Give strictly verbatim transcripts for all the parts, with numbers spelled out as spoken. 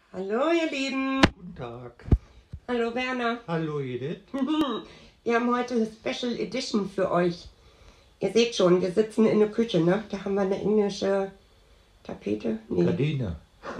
Hallo ihr Lieben. Guten Tag. Hallo Werner. Hallo Edith. Wir haben heute eine Special Edition für euch. Ihr seht schon, wir sitzen in der Küche, ne? Da haben wir eine englische Tapete. Nee. Gardine.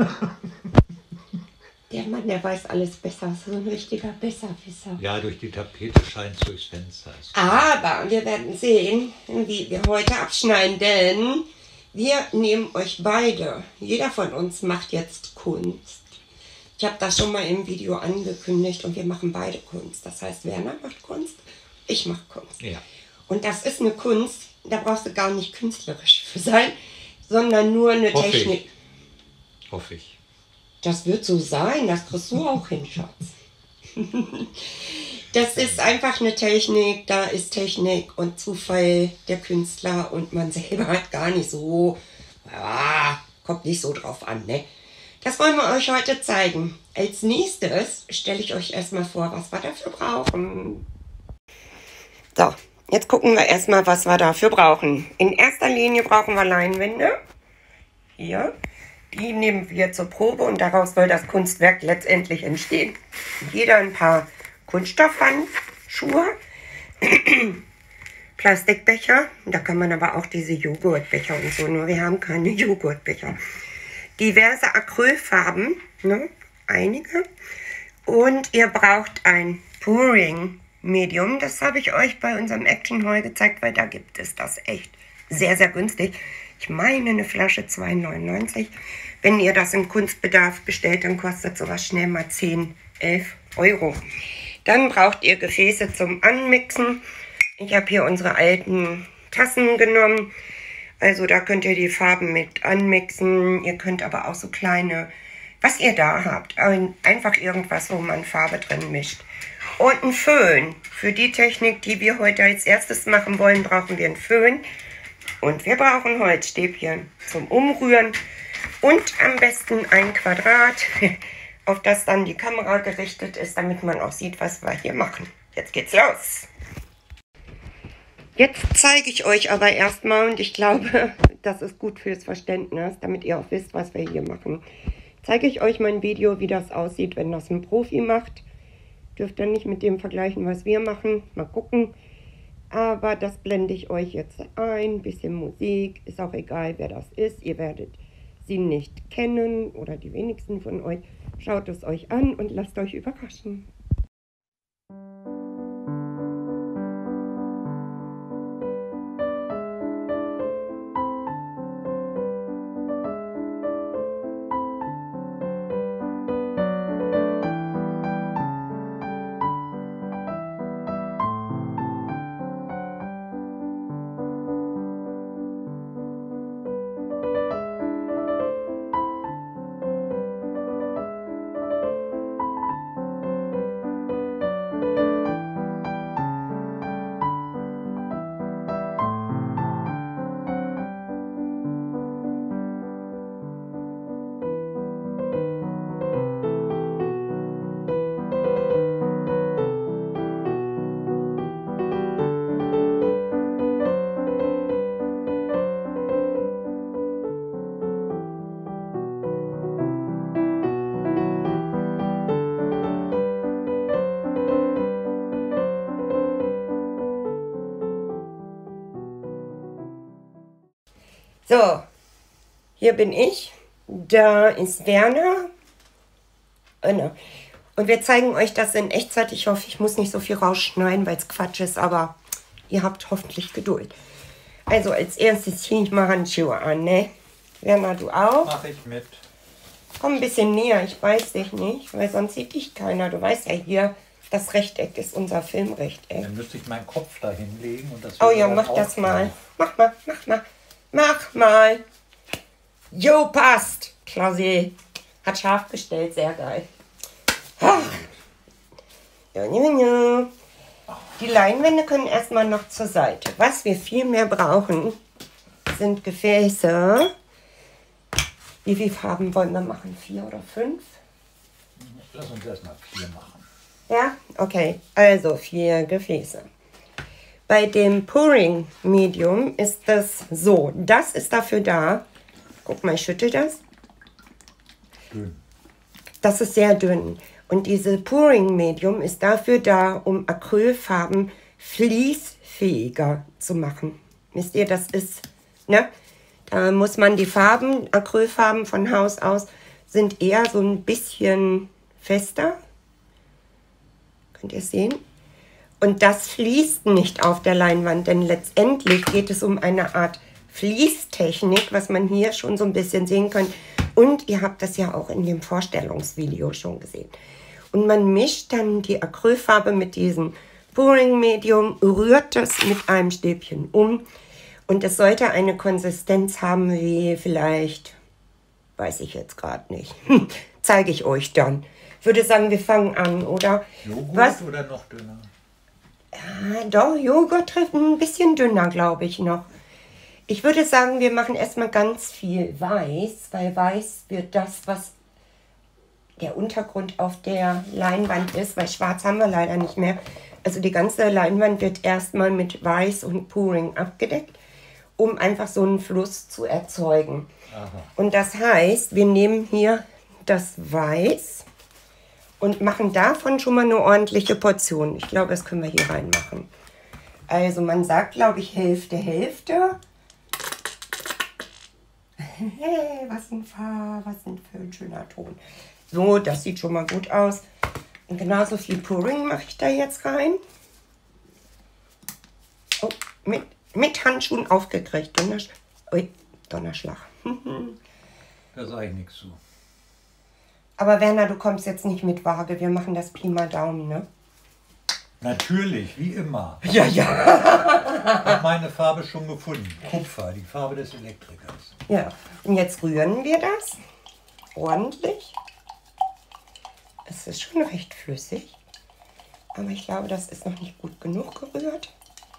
Der Mann, der weiß alles besser. So ein richtiger Besserwisser. Ja, durch die Tapete scheint es durchs Fenster. Aber wir werden sehen, wie wir heute abschneiden, denn wir nehmen euch beide. Jeder von uns macht jetzt Kunst. Ich habe das schon mal im Video angekündigt und wir machen beide Kunst. Das heißt, Werner macht Kunst, ich mache Kunst. Ja. Und das ist eine Kunst, da brauchst du gar nicht künstlerisch für sein, sondern nur eine Hoffe Technik. Ich. Hoffe ich. Das wird so sein, das kriegst du auch hin, Schatz. Das ist einfach eine Technik, da ist Technik und Zufall der Künstler und man selber hat gar nicht so, ja, kommt nicht so drauf an, ne? Das wollen wir euch heute zeigen. Als nächstes stelle ich euch erstmal vor, was wir dafür brauchen. So, jetzt gucken wir erstmal, was wir dafür brauchen. In erster Linie brauchen wir Leinwände. Hier. Die nehmen wir zur Probe und daraus soll das Kunstwerk letztendlich entstehen. Jeder ein paar Kunststoffhandschuhe, Plastikbecher. Da kann man aber auch diese Joghurtbecher und so, nur wir haben keine Joghurtbecher. Diverse Acrylfarben, ne? Einige. Und ihr braucht ein Pouring-Medium. Das habe ich euch bei unserem Action Haul gezeigt, weil da gibt es das echt sehr, sehr günstig. Ich meine eine Flasche zwei neunundneunzig. Wenn ihr das im Kunstbedarf bestellt, dann kostet sowas schnell mal zehn, elf Euro. Dann braucht ihr Gefäße zum Anmixen. Ich habe hier unsere alten Tassen genommen. Also da könnt ihr die Farben mit anmixen. Ihr könnt aber auch so kleine, was ihr da habt. Einfach irgendwas, wo man Farbe drin mischt. Und ein Föhn. Für die Technik, die wir heute als erstes machen wollen, brauchen wir einen Föhn. Und wir brauchen Holzstäbchen zum Umrühren. Und am besten ein Quadrat, auf das dann die Kamera gerichtet ist, damit man auch sieht, was wir hier machen. Jetzt geht's los. Jetzt zeige ich euch aber erstmal, und ich glaube, das ist gut fürs Verständnis, damit ihr auch wisst, was wir hier machen. Zeige ich euch mein Video, wie das aussieht, wenn das ein Profi macht. Dürft ihr nicht mit dem vergleichen, was wir machen. Mal gucken. Aber das blende ich euch jetzt ein. Bisschen Musik, ist auch egal, wer das ist. Ihr werdet sie nicht kennen oder die wenigsten von euch. Schaut es euch an und lasst euch überraschen. So, hier bin ich, da ist Werner und wir zeigen euch das in Echtzeit. Ich hoffe, ich muss nicht so viel rausschneiden, weil es Quatsch ist, aber ihr habt hoffentlich Geduld. Also als erstes ziehe ich mal Handschuhe an, ne? Werner, du auch? Mach ich mit. Komm ein bisschen näher, ich weiß dich nicht, weil sonst sieht dich keiner. Du weißt ja hier, das Rechteck ist unser Filmrechteck. Dann müsste ich meinen Kopf da hinlegen und das. Oh ja, mach das mal. Mach mal, mach mal. Mach mal. Jo, passt. Klasse. Hat scharf gestellt, sehr geil. Ach. Ja, ja, ja. Die Leinwände können erstmal noch zur Seite. Was wir viel mehr brauchen, sind Gefäße. Wie viele Farben wollen wir machen? Vier oder fünf? Lass uns erstmal vier machen. Ja, okay. Also vier Gefäße. Bei dem Pouring Medium ist das so. Das ist dafür da. Guck mal, ich schüttel das. Schön. Das ist sehr dünn. Und diese Pouring Medium ist dafür da, um Acrylfarben fließfähiger zu machen. Wisst ihr, das ist, ne? Da muss man die Farben, Acrylfarben von Haus aus, sind eher so ein bisschen fester. Könnt ihr sehen? Und das fließt nicht auf der Leinwand, denn letztendlich geht es um eine Art Fließtechnik, was man hier schon so ein bisschen sehen kann. Und ihr habt das ja auch in dem Vorstellungsvideo schon gesehen. Und man mischt dann die Acrylfarbe mit diesem Pouring Medium, rührt das mit einem Stäbchen um. Und es sollte eine Konsistenz haben wie vielleicht, weiß ich jetzt gerade nicht, zeige ich euch dann. Ich würde sagen, wir fangen an, oder? Joghurt Was? oder noch dünner? Ja, doch, Joghurt trifft ein bisschen dünner, glaube ich noch. Ich würde sagen, wir machen erstmal ganz viel Weiß, weil Weiß wird das, was der Untergrund auf der Leinwand ist, weil Schwarz haben wir leider nicht mehr. Also die ganze Leinwand wird erstmal mit Weiß und Pouring abgedeckt, um einfach so einen Fluss zu erzeugen. Aha. Und das heißt, wir nehmen hier das Weiß und machen davon schon mal eine ordentliche Portion. Ich glaube, das können wir hier reinmachen. Also man sagt, glaube ich, Hälfte, Hälfte. Hey, was ein Farb, was ein für ein schöner Ton. So, das sieht schon mal gut aus. Und genauso viel Pouring mache ich da jetzt rein. Oh, mit, mit Handschuhen aufgekriegt. Donnersch Ui, Donnerschlag. Da sage ich nichts zu. Aber Werner, du kommst jetzt nicht mit Waage. Wir machen das Pi mal Daumen, ne? Natürlich, wie immer. Ja, ja. Ich habe meine Farbe schon gefunden. Kupfer, die Farbe des Elektrikers. Ja, und jetzt rühren wir das ordentlich. Es ist schon recht flüssig, aber ich glaube, das ist noch nicht gut genug gerührt.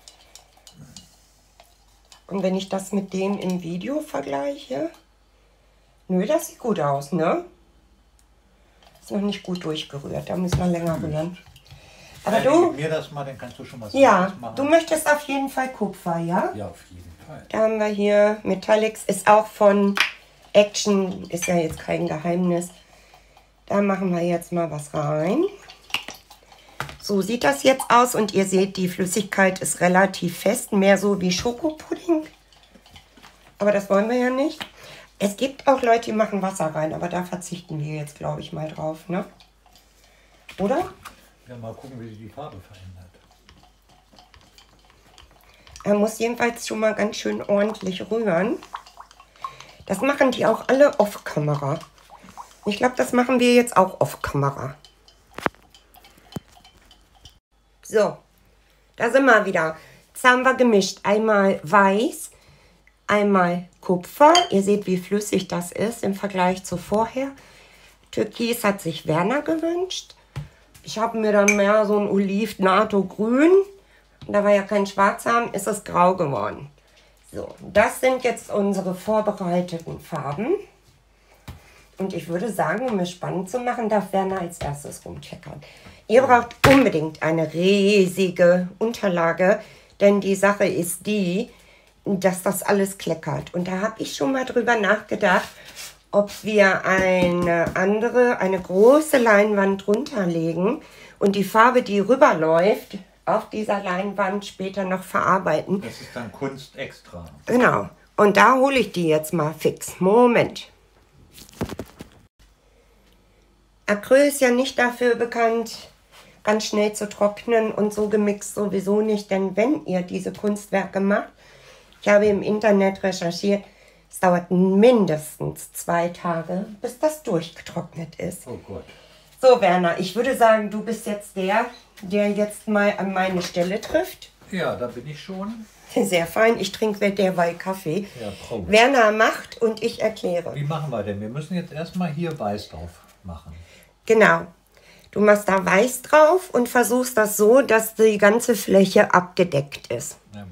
Und wenn ich das mit dem im Video vergleiche, nö, das sieht gut aus, ne? Ist noch nicht gut durchgerührt, da müssen wir länger rühren. Aber Ja, du, gib mir das mal, dann kannst du schon was ja, machen. du möchtest auf jeden Fall Kupfer, ja? Ja, auf jeden Fall. Da haben wir hier Metallics, ist auch von Action, ist ja jetzt kein Geheimnis. Da machen wir jetzt mal was rein. So sieht das jetzt aus und ihr seht, die Flüssigkeit ist relativ fest, mehr so wie Schokopudding. Aber das wollen wir ja nicht. Es gibt auch Leute, die machen Wasser rein, aber da verzichten wir jetzt, glaube ich, mal drauf, ne? Oder? Ja, mal gucken, wie sich die Farbe verändert. Er muss jedenfalls schon mal ganz schön ordentlich rühren. Das machen die auch alle off-Kamera. Ich glaube, das machen wir jetzt auch off-Kamera. So, da sind wir wieder. Jetzt haben wir gemischt. Einmal Weiß, einmal Kupfer. Ihr seht, wie flüssig das ist im Vergleich zu vorher. Türkis hat sich Werner gewünscht. Ich habe mir dann mehr so ein Oliv-Nato-Grün. Da wir ja kein Schwarz haben, ist es grau geworden. So, das sind jetzt unsere vorbereiteten Farben. Und ich würde sagen, um es spannend zu machen, darf Werner als erstes rumcheckern. Ihr braucht unbedingt eine riesige Unterlage, denn die Sache ist die, dass das alles kleckert. Und da habe ich schon mal drüber nachgedacht, ob wir eine andere, eine große Leinwand runterlegen und die Farbe, die rüberläuft, auf dieser Leinwand später noch verarbeiten. Das ist dann Kunst extra. Genau. Und da hole ich die jetzt mal fix. Moment. Acryl ist ja nicht dafür bekannt, ganz schnell zu trocknen und so gemixt sowieso nicht. Denn wenn ihr diese Kunstwerke macht, ich habe im Internet recherchiert, es dauert mindestens zwei Tage, bis das durchgetrocknet ist. Oh Gott. So, Werner, ich würde sagen, du bist jetzt der, der jetzt mal an meine Stelle trifft. Ja, da bin ich schon. Sehr fein, ich trinke derweil Kaffee. Ja, Prost. Werner macht und ich erkläre. Wie machen wir denn? Wir müssen jetzt erstmal hier Weiß drauf machen. Genau. Du machst da Weiß drauf und versuchst das so, dass die ganze Fläche abgedeckt ist. Jawohl.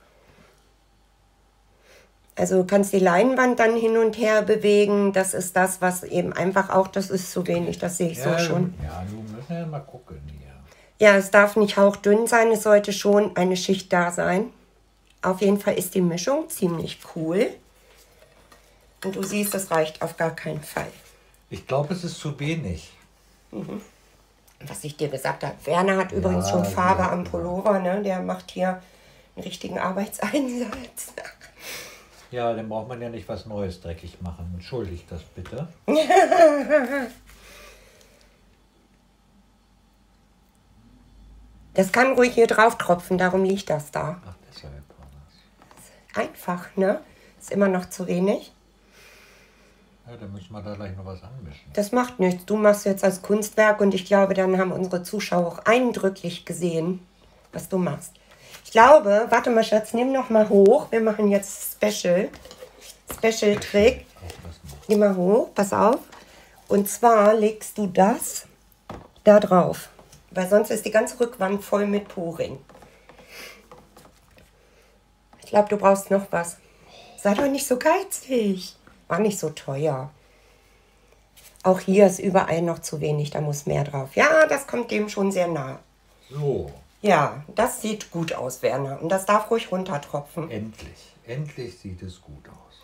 Also du kannst die Leinwand dann hin und her bewegen. Das ist das, was eben einfach auch, das ist zu wenig, das sehe ich Ja, so schon. Ja, du müssen ja mal gucken hier. Ja, es darf nicht hauchdünn sein, es sollte schon eine Schicht da sein. Auf jeden Fall ist die Mischung ziemlich cool. Und du siehst, es reicht auf gar keinen Fall. Ich glaube, es ist zu wenig. Mhm. Was ich dir gesagt habe. Werner hat übrigens Ja, schon Farbe ja, am Pullover, ne? Der macht hier einen richtigen Arbeitseinsatz. Ja, dann braucht man ja nicht was Neues dreckig machen. Entschuldigt das bitte. Das kann ruhig hier drauf tropfen, darum liegt das da. Ach, deshalb war das. Einfach, ne? Ist immer noch zu wenig. Ja, dann müssen wir da gleich noch was anmischen. Das macht nichts. Du machst jetzt als Kunstwerk und ich glaube, dann haben unsere Zuschauer auch eindrücklich gesehen, was du machst. Ich glaube, warte mal, Schatz, nimm noch mal hoch. Wir machen jetzt Special. Special Trick. Nimm mal hoch, pass auf. Und zwar legst du das da drauf. Weil sonst ist die ganze Rückwand voll mit Poring. Ich glaube, du brauchst noch was. Sei doch nicht so geizig. War nicht so teuer. Auch hier ist überall noch zu wenig, da muss mehr drauf. Ja, das kommt dem schon sehr nah. So. Ja, das sieht gut aus, Werner. Und das darf ruhig runtertropfen. Endlich. Endlich sieht es gut aus.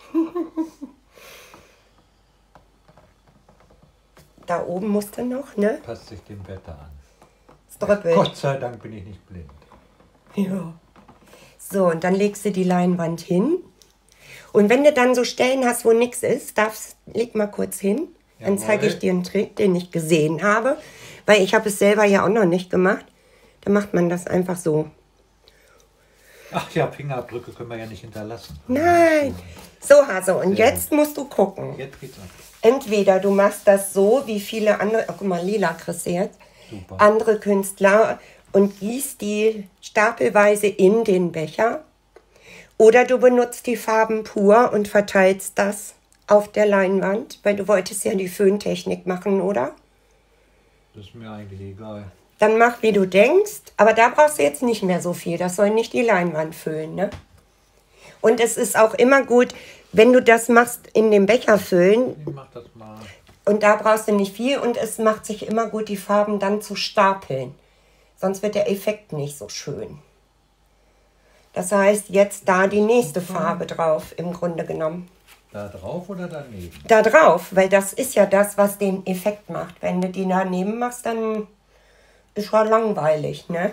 Da oben musste noch, ne? Passt sich dem Wetter an. Es dröppelt. Gott sei Dank bin ich nicht blind. Ja. So, und dann legst du die Leinwand hin. Und wenn du dann so Stellen hast, wo nichts ist, darfst, leg mal kurz hin. Dann Jawohl. zeige ich dir einen Trick, den ich gesehen habe. Weil ich habe es selber ja auch noch nicht gemacht. Dann macht man das einfach so. Ach ja, Fingerabdrücke können wir ja nicht hinterlassen. Nein. So, Hase, und Sehr jetzt musst du gucken. Jetzt geht's ab. Entweder du machst das so, wie viele andere, oh, guck mal, lila kriegst du jetzt, Super. andere Künstler und gießt die stapelweise in den Becher. Oder du benutzt die Farben pur und verteilst das auf der Leinwand, weil du wolltest ja die Föhntechnik machen, oder? Das ist mir eigentlich egal. Dann mach, wie du denkst, aber da brauchst du jetzt nicht mehr so viel. Das soll nicht die Leinwand füllen, ne? Und es ist auch immer gut, wenn du das machst, in den Becher füllen. Ich mach das mal. Und da brauchst du nicht viel und es macht sich immer gut, die Farben dann zu stapeln. Sonst wird der Effekt nicht so schön. Das heißt, jetzt da die nächste Farbe drauf, im Grunde genommen. Da drauf oder daneben? Da drauf, weil das ist ja das, was den Effekt macht. Wenn du die daneben machst, dann ist schon langweilig, ne?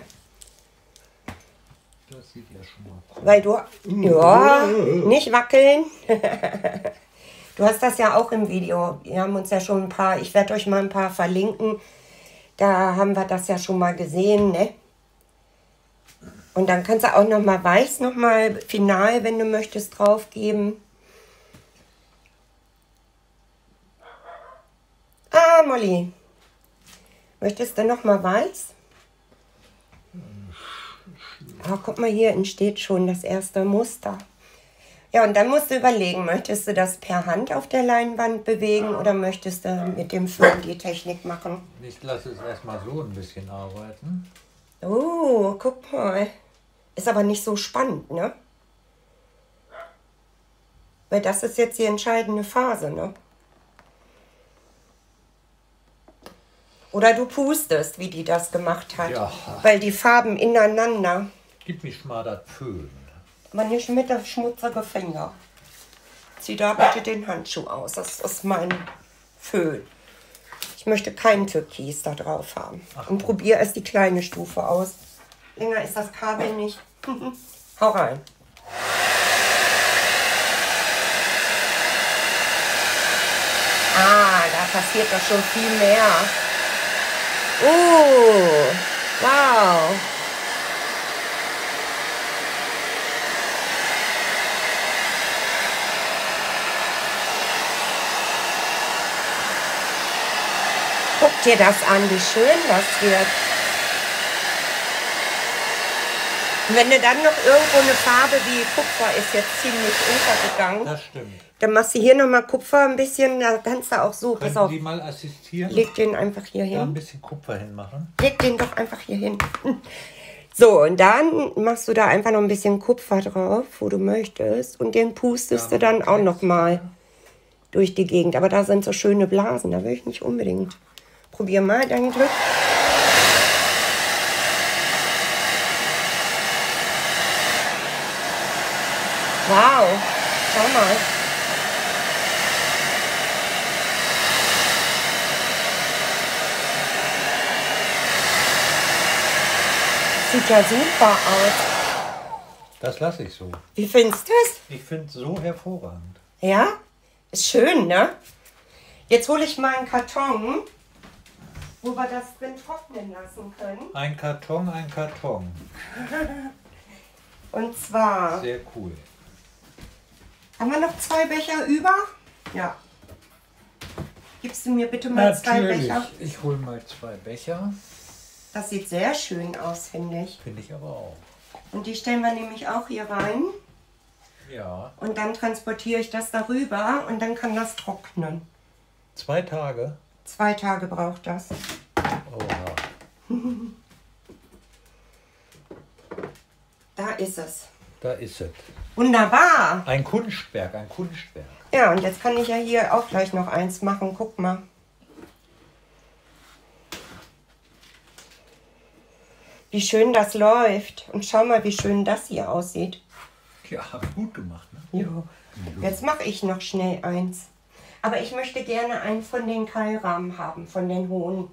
Das sieht ja schon mal cool. Weil du, ja, nicht wackeln. Du hast das ja auch im Video. Wir haben uns ja schon ein paar, ich werde euch mal ein paar verlinken. Da haben wir das ja schon mal gesehen, ne? Und dann kannst du auch noch mal weiß, noch mal final, wenn du möchtest, drauf geben. Ah, Molly. Möchtest du noch mal weiß? Ah, guck mal, hier entsteht schon das erste Muster. Ja, und dann musst du überlegen, möchtest du das per Hand auf der Leinwand bewegen oder möchtest du mit dem Föhn die Technik machen? Ich lasse es erstmal so ein bisschen arbeiten. Oh, guck mal. Ist aber nicht so spannend, ne? Weil das ist jetzt die entscheidende Phase, ne? Oder du pustest, wie die das gemacht hat. Ja. Weil die Farben ineinander. Gib mich mal das Föhn. Aber nicht mit der schmutzige Finger. Zieh da bitte den Handschuh aus. Das ist mein Föhn. Ich möchte keinen Türkis da drauf haben. Ach. Und probier erst die kleine Stufe aus. Länger ist das Kabel nicht. Hau rein. Ah, da passiert doch schon viel mehr. Oh, wow. Guck dir das an, wie schön das wird. Und wenn du dann noch irgendwo eine Farbe wie Kupfer ist jetzt ziemlich untergegangen, Das stimmt. dann machst du hier nochmal Kupfer ein bisschen, da kannst du auch so, pass Können auf, Sie mal assistieren? leg den einfach hier Da ein hin. bisschen Kupfer hinmachen. Leg den doch einfach hier hin. So, und dann machst du da einfach noch ein bisschen Kupfer drauf, wo du möchtest. Und den pustest du dann auch noch mal durch die Gegend. Aber da sind so schöne Blasen, da will ich nicht unbedingt. Probier mal dein Glück. Wow, schau mal. sieht ja super aus. Das lasse ich so. Wie findest du es? Ich finde es so hervorragend. Ja? Ist schön, ne? Jetzt hole ich mal einen Karton, wo wir das drin trocknen lassen können. Ein Karton, ein Karton. Und zwar... Sehr cool. Haben wir noch zwei Becher über? Ja. Gibst du mir bitte mal zwei Becher? Ich hole mal zwei Becher. Das sieht sehr schön aus, finde ich. Finde ich aber auch. Und die stellen wir nämlich auch hier rein. Ja. Und dann transportiere ich das darüber und dann kann das trocknen. Zwei Tage? Zwei Tage braucht das. Oha. Da ist es. Da ist es. Wunderbar. Ein Kunstwerk, ein Kunstwerk. Ja, und jetzt kann ich ja hier auch gleich noch eins machen. Guck mal. Wie schön das läuft. Und schau mal, wie schön das hier aussieht. Ja, hab ich gut gemacht, ne? Jo. Jetzt mache ich noch schnell eins. Aber ich möchte gerne einen von den Keilrahmen haben, von den hohen.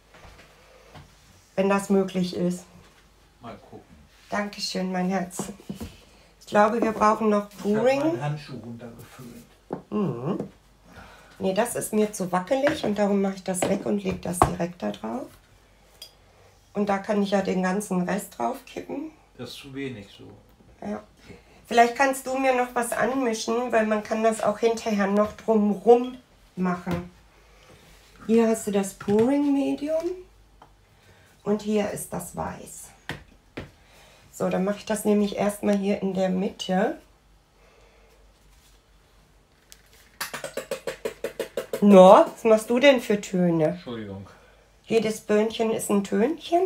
Wenn das möglich ist. Mal gucken. Dankeschön, mein Herz. Ich glaube, wir brauchen noch Ich habe Pouring. meinen Handschuh runtergefüllt. Mhm. Nee, das ist mir zu wackelig und darum mache ich das weg und lege das direkt da drauf. Und da kann ich ja den ganzen Rest drauf kippen. Das ist zu wenig so. Ja. Vielleicht kannst du mir noch was anmischen, weil man kann das auch hinterher noch drumrum machen. Hier hast du das Pouring Medium und hier ist das Weiß. So, dann mache ich das nämlich erstmal hier in der Mitte. No, was machst du denn für Töne? Entschuldigung. Jedes Böhnchen ist ein Tönchen.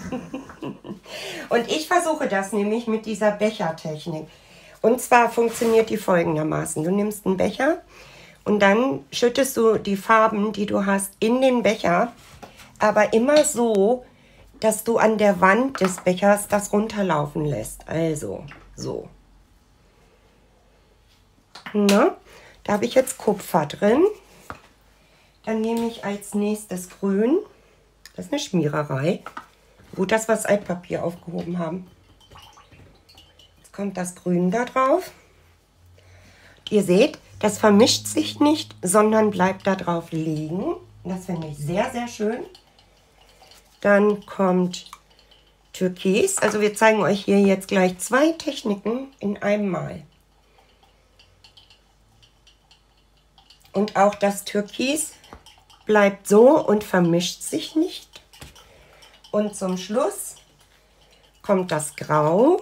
Und ich versuche das nämlich mit dieser Bechertechnik. Und zwar funktioniert die folgendermaßen. Du nimmst einen Becher und dann schüttest du die Farben, die du hast, in den Becher. Aber immer so, dass du an der Wand des Bechers das runterlaufen lässt. Also, so. Na, da habe ich jetzt Kupfer drin. Dann nehme ich als nächstes Grün. Das ist eine Schmiererei. Gut, dass wir das Altpapier aufgehoben haben. Jetzt kommt das Grün da drauf. Ihr seht, das vermischt sich nicht, sondern bleibt da drauf liegen. Das finde ich sehr, sehr schön. Dann kommt Türkis. Also wir zeigen euch hier jetzt gleich zwei Techniken in einem Mal. Und auch das Türkis bleibt so und vermischt sich nicht. Und zum Schluss kommt das Grau.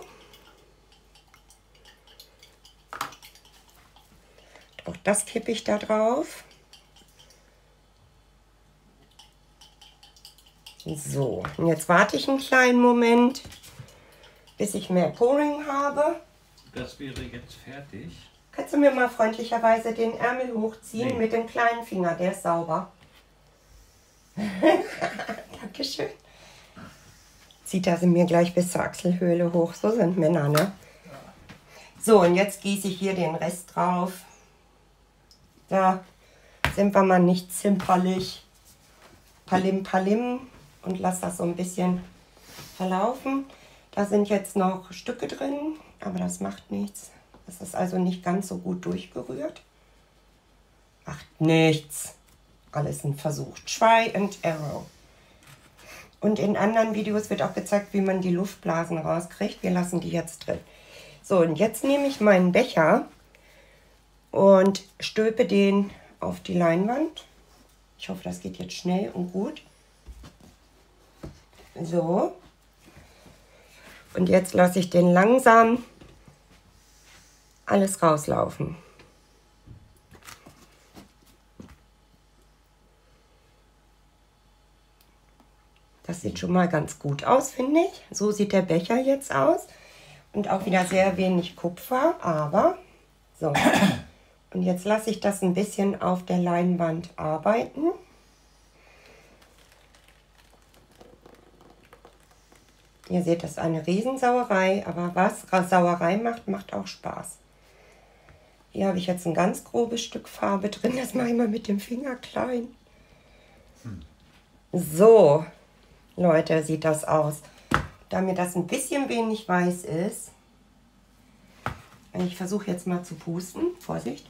Auch das kippe ich da drauf. So, und jetzt warte ich einen kleinen Moment, bis ich mehr Pouring habe. Das wäre jetzt fertig. Kannst du mir mal freundlicherweise den Ärmel hochziehen Nee. mit dem kleinen Finger, der ist sauber. Dankeschön. Zieht das in mir gleich bis zur Achselhöhle hoch. So sind Männer, ne? So, und jetzt gieße ich hier den Rest drauf. Da sind wir mal nicht zimperlich. Palim, palim. Und lass das so ein bisschen verlaufen. Da sind jetzt noch Stücke drin, aber das macht nichts. Das ist also nicht ganz so gut durchgerührt. Macht nichts. Alles ein Versuch. Try and error. Und in anderen Videos wird auch gezeigt, wie man die Luftblasen rauskriegt. Wir lassen die jetzt drin. So, und jetzt nehme ich meinen Becher und stülpe den auf die Leinwand. Ich hoffe, das geht jetzt schnell und gut. So. Und jetzt lasse ich den langsam alles rauslaufen. Das sieht schon mal ganz gut aus, finde ich. So sieht der Becher jetzt aus. Und auch wieder sehr wenig Kupfer, aber so. Und jetzt lasse ich das ein bisschen auf der Leinwand arbeiten. Ihr seht, das ist eine Riesensauerei, aber was Sauerei macht, macht auch Spaß. Hier habe ich jetzt ein ganz grobes Stück Farbe drin, das mache ich mal mit dem Finger klein. So, Leute, sieht das aus. da mir das ein bisschen wenig weiß ist, ich versuche jetzt mal zu pusten, Vorsicht.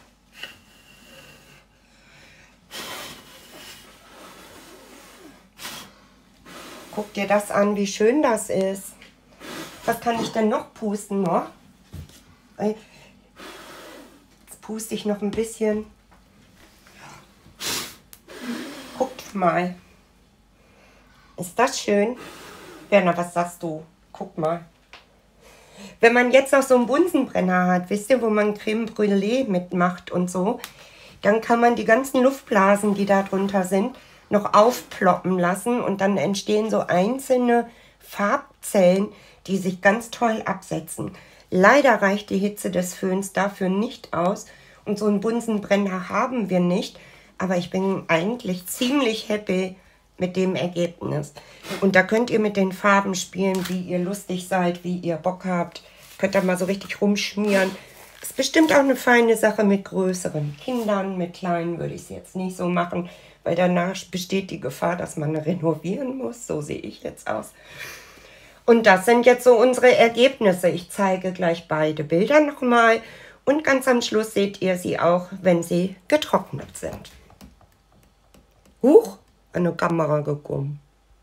Guck dir das an, wie schön das ist. Was kann ich denn noch pusten noch? Jetzt puste ich noch ein bisschen. Guckt mal. Ist das schön? Werner, was sagst du? Guck mal. Wenn man jetzt noch so einen Bunsenbrenner hat, wisst ihr, wo man Creme Brûlée mitmacht und so, dann kann man die ganzen Luftblasen, die da drunter sind, noch aufploppen lassen und dann entstehen so einzelne Farbzellen, die sich ganz toll absetzen. Leider reicht die Hitze des Föhns dafür nicht aus und so einen Bunsenbrenner haben wir nicht, aber ich bin eigentlich ziemlich happy mit dem Ergebnis. Und da könnt ihr mit den Farben spielen, wie ihr lustig seid, wie ihr Bock habt. Könnt ihr mal so richtig rumschmieren. Ist bestimmt auch eine feine Sache mit größeren Kindern. Mit kleinen würde ich es jetzt nicht so machen, weil danach besteht die Gefahr, dass man renovieren muss. So sehe ich jetzt aus. Und das sind jetzt so unsere Ergebnisse. Ich zeige gleich beide Bilder nochmal. Und ganz am Schluss seht ihr sie auch, wenn sie getrocknet sind. Huch! Eine Kamera gekommen.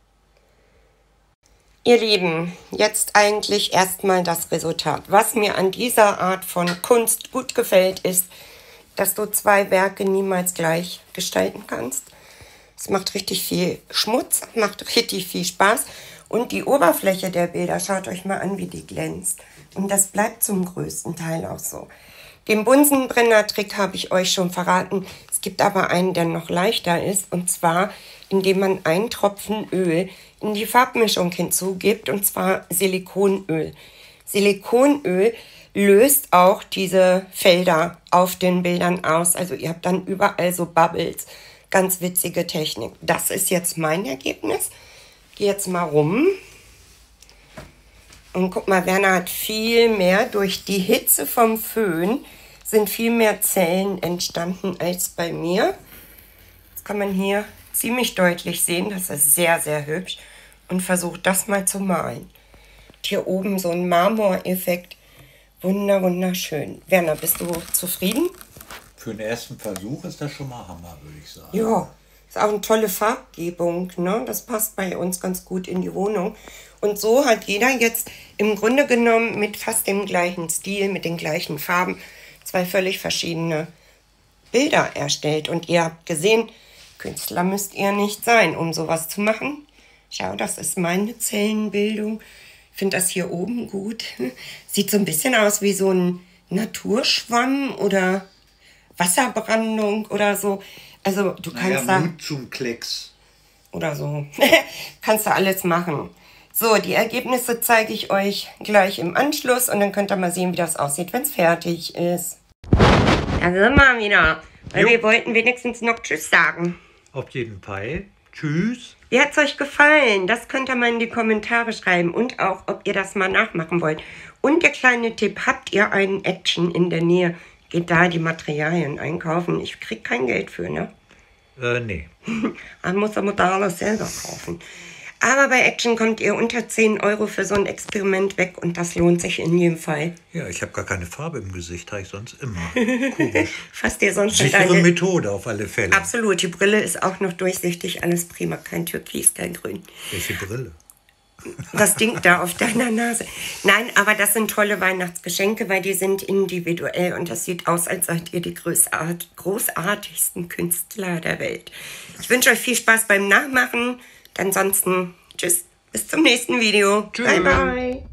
Ihr Lieben, jetzt eigentlich erstmal das Resultat. Was mir an dieser Art von Kunst gut gefällt, ist, dass du zwei Werke niemals gleich gestalten kannst. Es macht richtig viel Schmutz, macht richtig viel Spaß. Und die Oberfläche der Bilder, schaut euch mal an, wie die glänzt. Und das bleibt zum größten Teil auch so. Den Bunsenbrenner-Trick habe ich euch schon verraten. Es gibt aber einen, der noch leichter ist. Und zwar, indem man einen Tropfen Öl in die Farbmischung hinzugibt. Und zwar Silikonöl. Silikonöl löst auch diese Felder auf den Bildern aus. Also ihr habt dann überall so Bubbles. Ganz witzige Technik. Das ist jetzt mein Ergebnis. Gehe jetzt mal rum. Und guck mal, Werner hat viel mehr durch die Hitze vom Föhn sind viel mehr Zellen entstanden als bei mir. Das kann man hier ziemlich deutlich sehen. Das ist sehr, sehr hübsch. Und versucht das mal zu malen. Und hier oben so ein Marmoreffekt. Wunder, wunderschön. Werner, bist du zufrieden? Für den ersten Versuch ist das schon mal Hammer, würde ich sagen. Ja, ist auch eine tolle Farbgebung. Ne? Das passt bei uns ganz gut in die Wohnung. Und so hat jeder jetzt im Grunde genommen mit fast dem gleichen Stil, mit den gleichen Farben, zwei völlig verschiedene Bilder erstellt. Und ihr habt gesehen, Künstler müsst ihr nicht sein, um sowas zu machen. Schau, das ist meine Zellenbildung. Ich finde das hier oben gut. Sieht so ein bisschen aus wie so ein Naturschwamm oder Wasserbrandung oder so. Also du kannst naja, da... Mut zum Klecks. Oder so. Kannst du alles machen. So, die Ergebnisse zeige ich euch gleich im Anschluss und dann könnt ihr mal sehen, wie das aussieht, wenn es fertig ist. Da sind wir wieder. Weil Jo. wir wollten wenigstens noch Tschüss sagen. Auf jeden Fall. Tschüss. Wie hat es euch gefallen? Das könnt ihr mal in die Kommentare schreiben und auch, ob ihr das mal nachmachen wollt. Und der kleine Tipp, habt ihr einen Action in der Nähe? Geht da die Materialien einkaufen. Ich krieg kein Geld für, ne? Äh, nee. Man muss aber da alles selber kaufen. Aber bei Action kommt ihr unter zehn Euro für so ein Experiment weg und das lohnt sich in jedem Fall. Ja, ich habe gar keine Farbe im Gesicht, habe ich sonst immer. Komisch. Fasst ihr sonst Sichere deine... Methode auf alle Fälle. Absolut, die Brille ist auch noch durchsichtig, alles prima. Kein Türkis, kein Grün. Welche Brille? Das Ding da auf deiner Nase. Nein, aber das sind tolle Weihnachtsgeschenke, weil die sind individuell und das sieht aus, als seid ihr die großart großartigsten Künstler der Welt. Ich wünsche euch viel Spaß beim Nachmachen. Ansonsten, tschüss, bis zum nächsten Video. Tschüss. Bye, bye.